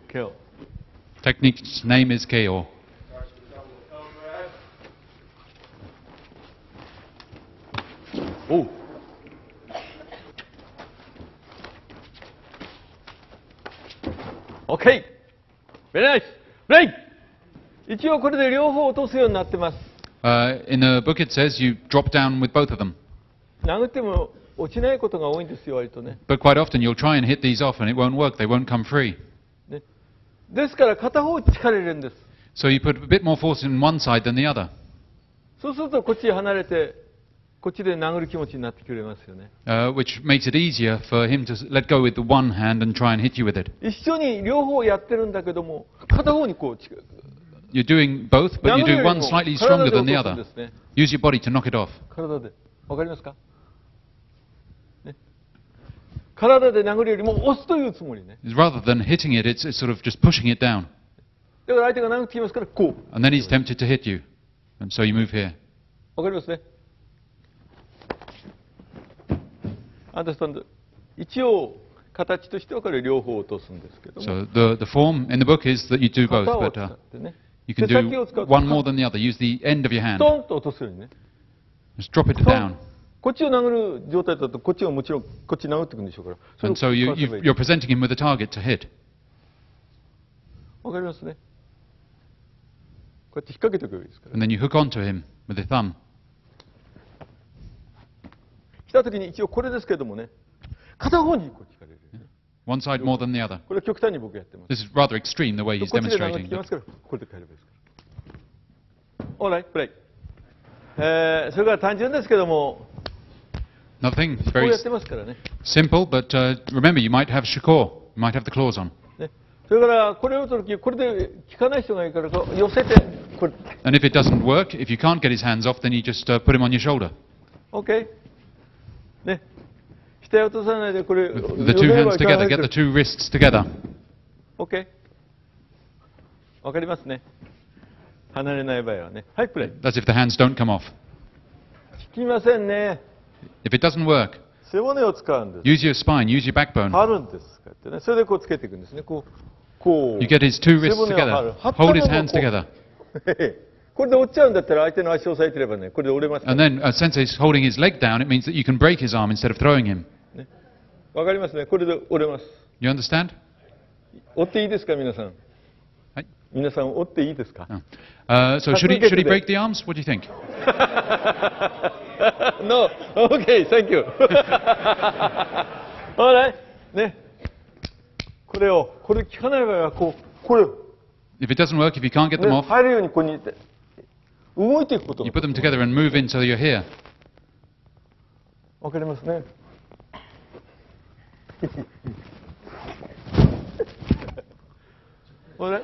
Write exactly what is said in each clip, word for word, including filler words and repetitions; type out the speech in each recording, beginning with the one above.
ケオ。 Technique's name is K O. Oh. Okay. Very nice. Break. 一応これで両方落とすようになってます。 Uh, in the book it says you drop down with both of them. 殴っても落ちないことが多いんですよ、割とね。 But quite often you'll try and hit these off and it won't work, they won't come free. ね。ですから片方力入れるんです。 So you put a bit more force in one side than the other. そうするとこっち離れて、こっちで殴る気持ちになってくれますよね。 Uh, which makes it easier for him to let go with the one hand and try and hit you with it. 一緒に両方やってるんだけども、片方にこう近く。 You're doing both, but you do one slightly stronger than the other. Use your body to knock it off. 体で。わかりますか？ね。体で殴るよりも押すというつもりね。 Rather than hitting it, it's, it's sort of just pushing it down. だから相手が殴ってきますから、こう。 And then he's tempted to hit you. And so you move here. わかりますね。Understand? 一応、形としてはこれ両方落とすんですけども。 So the, the form in the book is that you do both, but uh, you can do one more than the other. Use the end of your hand. トンと落とすようにね。 Just drop it down. こっちを殴る状態だと、こっちはもちろんこっち殴ってくるんでしょうから。 And so you, you've, you're presenting him with a target to hit. わかりますね。こうやって引っ掛けておけばいいですから。 And then you hook onto him with the thumb. 来たときに一応これですけどもね、片方にこう引かれる。 One side more than the other. これは極端に僕やってます。 This is rather extreme the way he's こっちで殴って demonstrating. きますから、これで帰ればいいですから。オーライ、プレイ。えー、それから単純ですけども、 Nothing. It's こう very やってますからね。 simple, but uh, remember you might have shakor. You might have the claws on. ね。それからこれを取るとき、これで効かない人がいるからこう寄せて、これ。 And if it doesn't work, if you can't get his hands off, then you just uh, put him on your shoulder. OK? ね。下へ落とさないでこれ、 With the two hands together. Get the two wrists together. OK? わかりますね。離れない場合はね。はい、プレイ。 That's if the hands don't come off. 効きませんね。 If it doesn't work, 背骨を使うんです。 use your spine, use your backbone. 張るんです。こうやってね。それでこうつけていくんですね。こう、こう。 You get his two 背 wrists 骨を張る。 together. Hold his hands together. これで折っちゃうんだったら相手の足を押さえてればね、これで折れますから。 And then, uh, since he's holding his leg down, it means that you can break his arm instead of throwing him. わかりますね。これで折れます。 You understand? 折っていいですか、皆さん。 はい。 皆さん折っていいですか。 Oh. Uh, so should he, should he break the arms? What do you think? No. Okay. Thank you. Alright. ね。これを、これ効かない場合はこう、これ。 If it doesn't work, if you can't get them ね、 off, 入るようにここに動いていくこと。 you put them together and move in so you're here. わかりますね。Alright.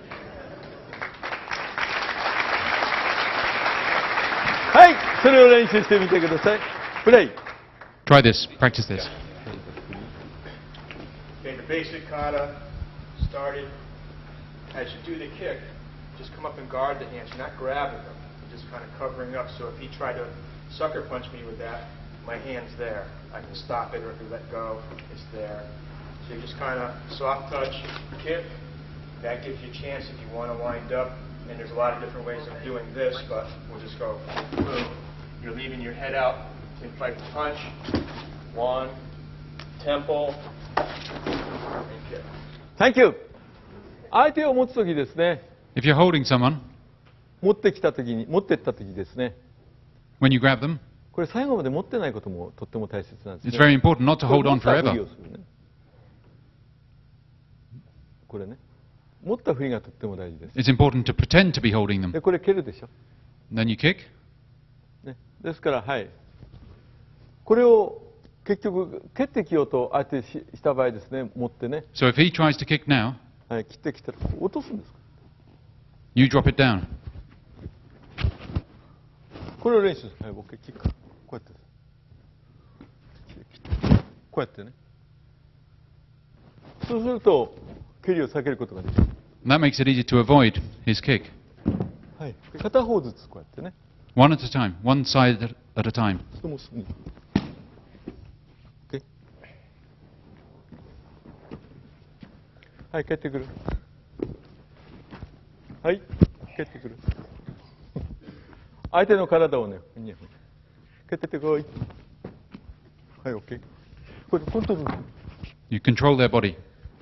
はい、それを練習してみてください。プレイ。 Try this. Practice this. Okay, the basic kata started. As you do the kick, just come up and guard the hands. You're not grabbing them. You're just kind of covering up. So if he tried to sucker punch me with that, my hand's there. I can stop it, or if he let go, it's there. So you just kind of soft touch, kick. That gives you a chance if you want to wind up. And there's a lot of different ways of doing this, but we'll just go boom. You're leaving your head out in fight the punch. One, temple, and kick. Thank you. 相手を持つときですね。 If you're holding someone, 持ってきたときに、持ってったときですね。 when you grab them, これ最後まで持ってないこともとっても大切なんですね。 it's very important not to hold on 持ったふり forever. をするね。これね。持ったふりがとっても大事です。 It's important to pretend to be holding them. で、これ蹴るでしょ。 Then you kick. ね、ですから、はい。これを結局、蹴ってきようと相手しした場合ですね、持ってね。 So if he tries to kick now, はい、切ってきたら落とすんです。 you drop it down. これを練習する。はい、僕、キック。こうやってです。こうやってね。そうすると、蹴りを避けることができる。 And that makes it easy to avoid his kick. はい。片方ずつこうやってね。 One at a time, one side at at a time. そのすぐに。はい、帰ってくる。 はい、蹴ってくる。相手の体をね、蹴ってってこい。はい、OK。これコントロール。 You control their body.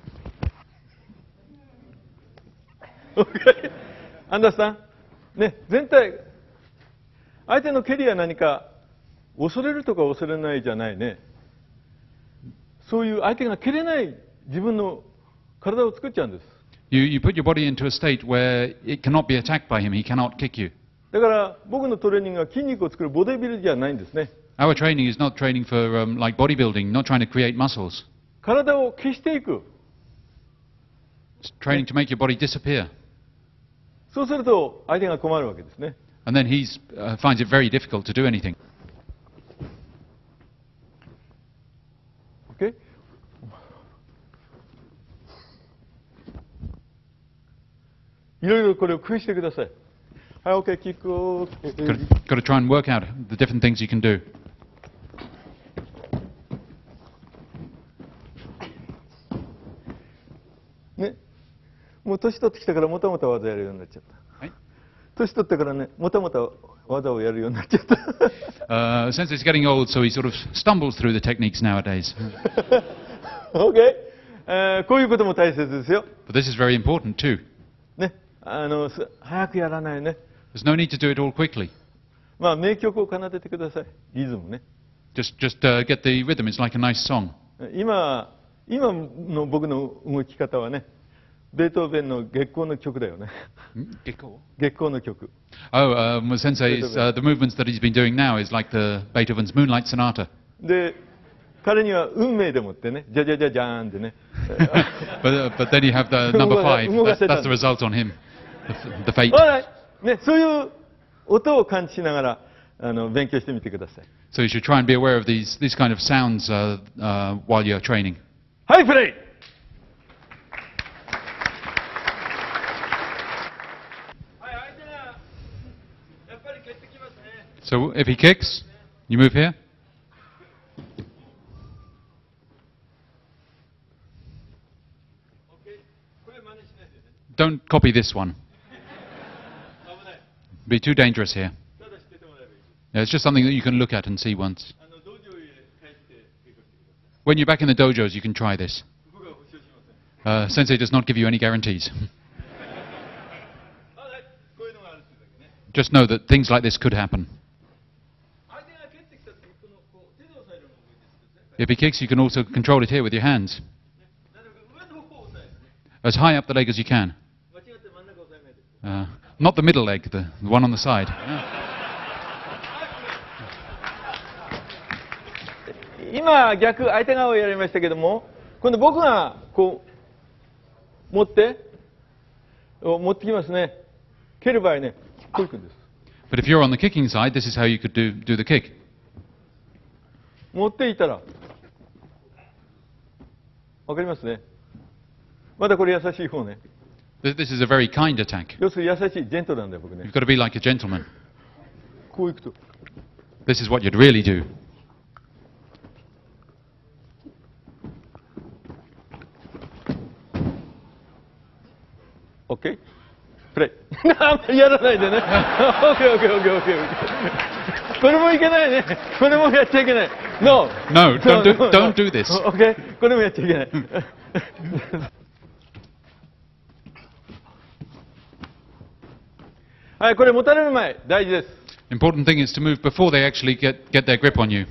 OK。アンダースタン。ね、全体、相手の蹴りは何か、恐れるとか恐れないじゃないね。そういう相手が蹴れない自分の体を作っちゃうんです。 You, you put your body into a state where it cannot be attacked by him, he cannot kick you. だから僕のトレーニングは筋肉を作るボディビルじゃないんですね。 Our training is not training for um, like bodybuilding, not trying to create muscles. 体を消していく。 It's training to make your body disappear. そうすると相手が困るわけですね。 And then he uh, finds it very difficult to do anything. Okay? いろいろこれを工夫してください。はい、OK、キックを。 Got to, got to try and work out the different things you can do. ね、もう年取ってきたからもたもた技やるようになっちゃった。はい、年取ってからね、もたもた技をやるようになっちゃった。 uh, since he's getting old, so he sort of stumbles through the techniques nowadays. OK、えー、こういうことも大切ですよ。 But this is very important too. ね、あの早くやらないね。 There's no need to do it all quickly. まあ名曲を奏でてください。リズムね。 Just, just uh, get the rhythm. It's like a nice song. 今、今の僕の動き方はね、ベートーベンの月光の曲だよね。月光？月光の曲。 Oh, um, Sensei's, uh, the movements that he's been doing now is like the Beethoven's Moonlight Sonata. で、彼には運命でもってね、じゃじゃじゃじゃーんってね。 but, uh, but then you have the number five. That's, that's the result on him. The, the fate. Alright. ね、そういう音を感知しながらあの勉強してみてください。 So you should try and be aware of these, these kind of sounds uh, uh, while you're training. はい、プレイ。 So if he kicks, you move here. Don't copy this one. Be too dangerous here. Yeah, it's just something that you can look at and see once. When you're back in the dojos, you can try this. Uh, Sensei does not give you any guarantees. Just know that things like this could happen. If he kicks, you can also control it here with your hands. As high up the leg as you can. Uh, not the middle leg, the, the one on the side. Yeah. 今逆相手側をやりましたけども、今度僕がこう持って持ってきますね。蹴る場合ね、こういくんです。 But if you're on the kicking side, this is how you could do do the kick. 持っていたらわかりますね。まだこれ優しい方ね。 This, this is a very kind attack. 要するに優しいジェントルなんだよ僕ね。 You've got to be like a gentleman. こういくと。 This is what you'd really do. OK? プレイ。あんまりやらないでね。OK、OK、OK、OK。これもいけないね。これもやっちゃいけない。No! No, don't do, don't do this. OK? これもやっちゃいけない。はい、これ持たれる前、大事です。 Important thing is to move before they actually get, get their grip on you.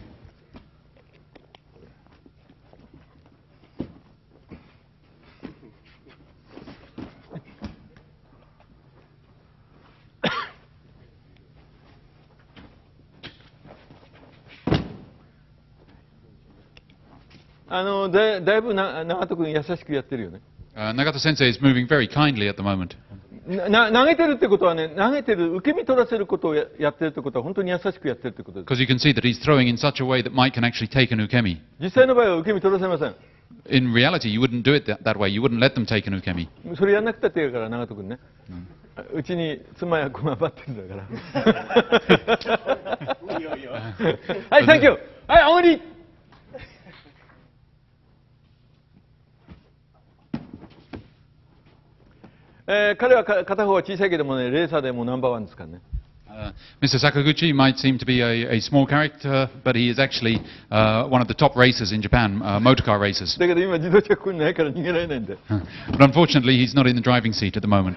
あのだだいぶな長門君優しくやってるよね。 Uh, Nagata Sensei is moving very kindly at the moment. な投げてるってことはね、投げてる受け身取らせることを や, やってるってことは本当に優しくやってるってことです。 Because you can see that he's throwing in such a way that Mike can actually take an ukemi. 実際の場合は受け身取らせません。 In reality, you wouldn't do it that, that way. You wouldn't let them take an ukemi. それやんなくたっていいから長門君ね。うちに妻や子が待ってるんだから。はい、サンキュー。はい、青森。 えー、彼は片方は小さいけどもね、レーサーでもナンバーワンですからね。 Uh, Mister Sakaguchi might seem to be a, a small character, but he is actually uh, one of the top racers in Japan, uh, motorcar racers. だけど今自動車ここにないから逃げられないんで。 But unfortunately, he's not in the driving seat at the moment.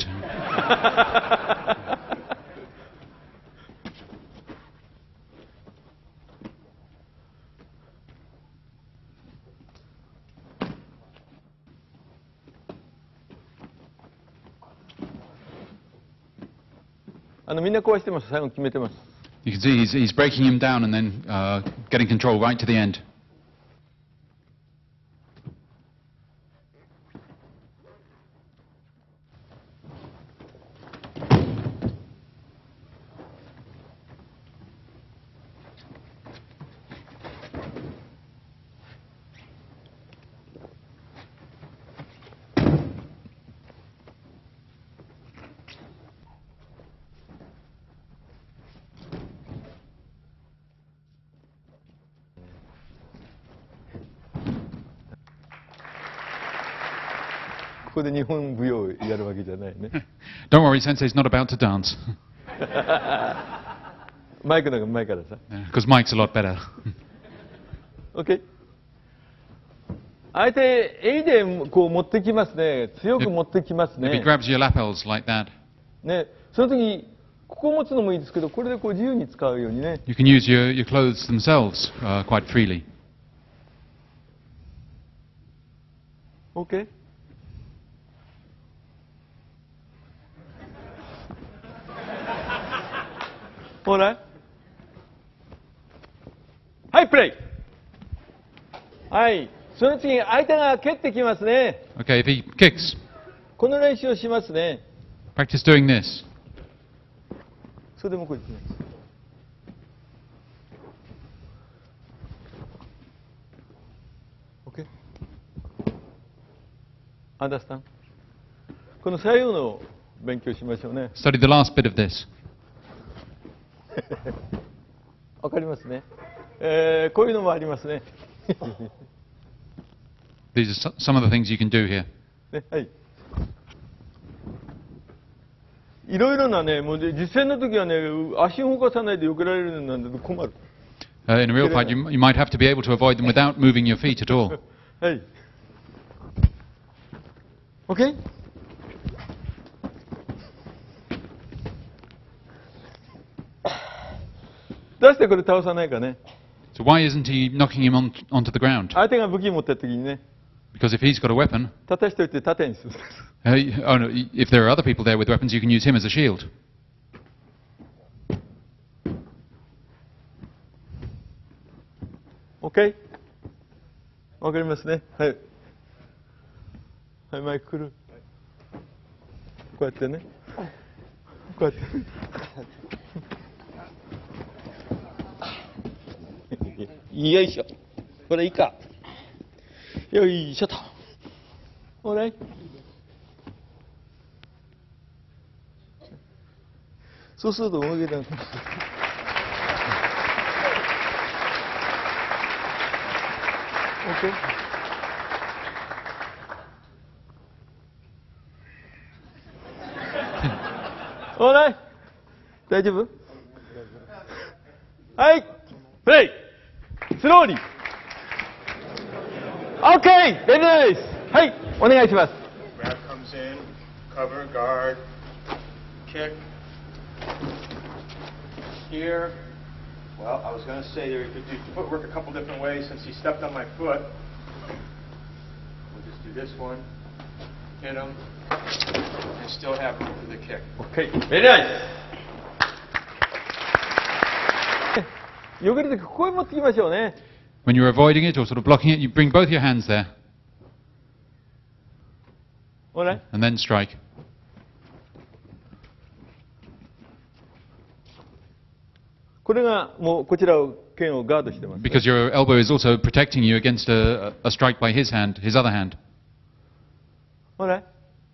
あのみんな壊してます。最後決めてます。 You can see he's, he's breaking him down and then uh, getting control right to the end. Don't worry, Sensei's not about to dance. Because Mike's a lot better. Okay. 相手、A でこう持ってきますね。強く持ってきますね。 If he grabs your lapels like that. ね、その時、ここを持つのもいいですけど、これでこう自由に使うようにね。 You can use your, your clothes themselves uh, quite freely. Okay. All right. はい、プレイ。はい。その次、相手が蹴ってきますね。 Okay, if he kicks. この練習をしますね。 Practice doing this. それでもこうですね。OK? Understand? この左右の勉強しましょうね。 Study the last bit of this. わかりますね。えー、こういうのもありますね。 These are some of the things you can do here. ね、はい。いろいろなね、もう実践の時はね、足を動かさないで避けられるのなんて困る。 Uh, in a real fight, you, you might have to be able to avoid them without moving your feet at all. はい。OK? どうしてこれ倒さないかね。 So why isn't he knocking him on, onto the ground? 相手が武器持ってる時にね。 Because if he's got a weapon, 立たしておいて盾にする。 uh, oh no, if there are other people there with weapons, you can use him as a shield. OK? わかりますね。はい。はい、マイク来る。こうやってね。こうやって。よいしょ。これいいか。よいしょと。ほらい。そうすると動けなくなる。OK? ほらい。大丈夫？はい。プレイ。スローに。OK! Very nice! はい、お願いします。 Grab comes in, cover, guard, kick. Here. Well, I was going to say there you could do footwork a couple different ways since he stepped on my foot. We'll just do this one, hit him, and still have room for the kick. OK! Very nice! よけるときここへ持ってきましょうね。 When you're avoiding it or sort of blocking it, you bring both your hands there. All right. And then strike. これがもうこちらを剣をガードしてます。 Because your elbow is also protecting you against a, a strike by his hand, his other hand. All right.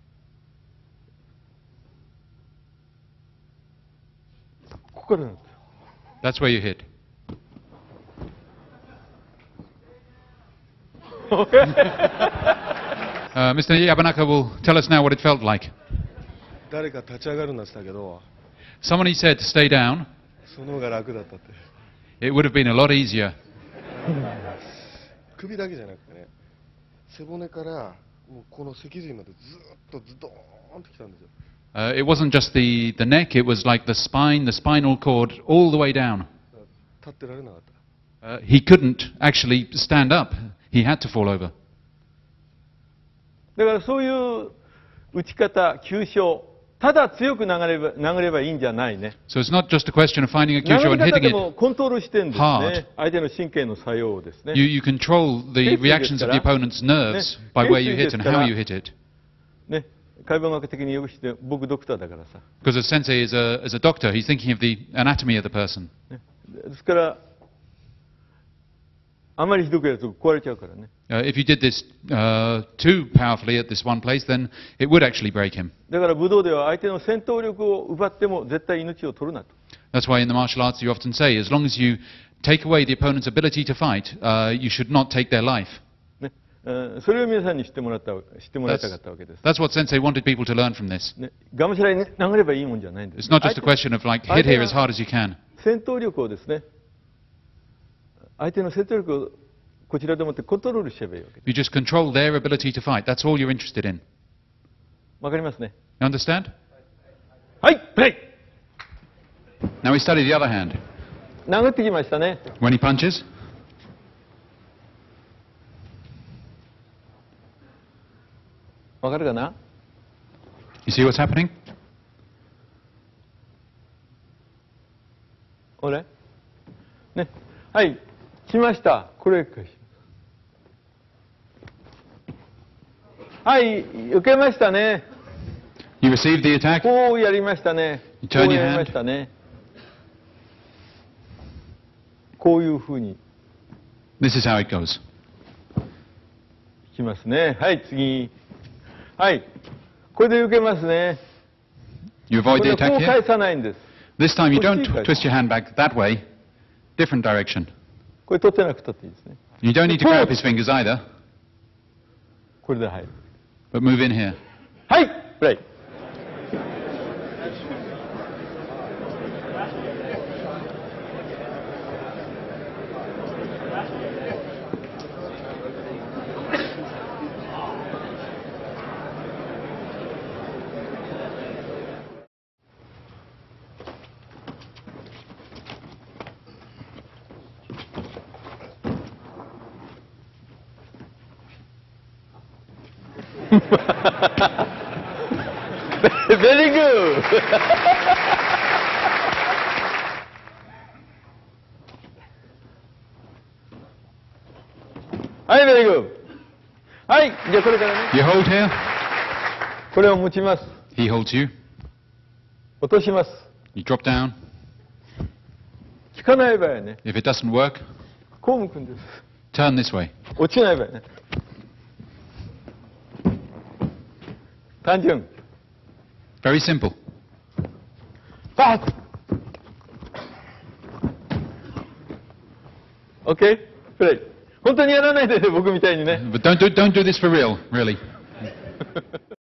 ここからなんです。 That's where you hit. uh, Mister Yabanaka will tell us now what it felt like. 誰か立ち上がるんだって言ったけど、 Somebody said to stay down. その方が楽だったって。 It would have been a lot easier. 首だけじゃなくてね、背骨からもうこの脊髄までずーっとズドーンときたんですよ。 Uh, it wasn't just the, the neck, it was like the spine, the spinal cord, all the way down. 立ってられなかった。 Uh, he couldn't actually stand up. He had to fall over. だからそういう打ち方、急所、ただ強く殴れば殴ればいいんじゃないね。 So it's not just a question of finding a 殴 cue り and 方 hitting で it. もコントロールしてるんです hard. ね。相手の神経の作用をですね。 You, you control the Basically reactions of the ですから、 opponent's nerves ね、 by where you Basically hit and ですから、 how you hit it. ね、解剖学的によくして、僕ドクターだからさ。 Because as sensei is a, as a doctor, he's thinking of the anatomy of the person. ね、ですから、あまりひどくやると壊れちゃうからね。 Uh, if you did this uh, too powerfully at this one place, then it would actually break him. だから武道では相手の戦闘力を奪っても絶対命を取るなと。 That's why in the martial arts you often say, as long as you take away the opponent's ability to fight, uh, you should not take their life. ね、うんそれを皆さんに知ってもらった知ってもらいたかったわけです。 That's what sensei wanted people to learn from this. ね、がむしゃらに殴ればいいもんじゃないんです。 It's not just a question of like, hit here as hard as you can. 戦闘力をですね、相手の戦闘力をこちらでもってコントロールしちゃえばいいわけです。 You just control their ability to fight. That's all you're interested in. わかりますね。 You understand? はい、プレイ Now we study the other hand. 殴ってきましたね。 When he punches, わかるかな？ you see what's happening? これね、はい、来ました。これ返します。はい、受けましたね。 You receive the attack. こうやりましたね。 You こ turn う your やりま hand. したね。こういうふうに This is how it goes. いきますね。はい、次。はい。これで受けますね。 You こ avoid れ the こう attack 返 here. さないんです。 This time you don't Proceed, guys. twist your hand back that way. Different direction. これ取ってなくたっていいですね。 You don't need to grab his fingers either, これで入る。 but move in here. はい、プレイ。Very good. はい、very good. はい、じゃあこれからね、 You hold here. これを持ちます。 He holds you. 落とします。 You drop down. 効かない場合はね、 If it doesn't work, こう向くんです。 turn this way. 落ちない場合ね。単純。 Very simple. バッ !OK? プレイ。本当にやらないでね、僕みたいにね。 But don't do, don't do this for real, really.